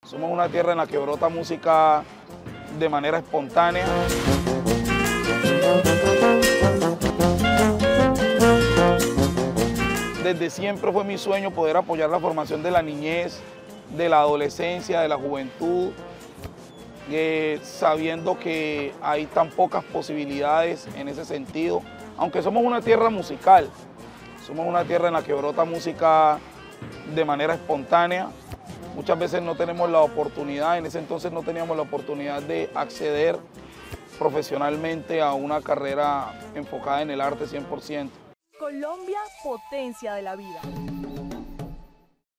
Somos una tierra en la que brota música de manera espontánea. Desde siempre fue mi sueño poder apoyar la formación de la niñez, de la adolescencia, de la juventud, sabiendo que hay tan pocas posibilidades en ese sentido. Aunque somos una tierra musical, somos una tierra en la que brota música de manera espontánea. Muchas veces no tenemos la oportunidad, en ese entonces no teníamos la oportunidad de acceder profesionalmente a una carrera enfocada en el arte 100%. Colombia, potencia de la vida.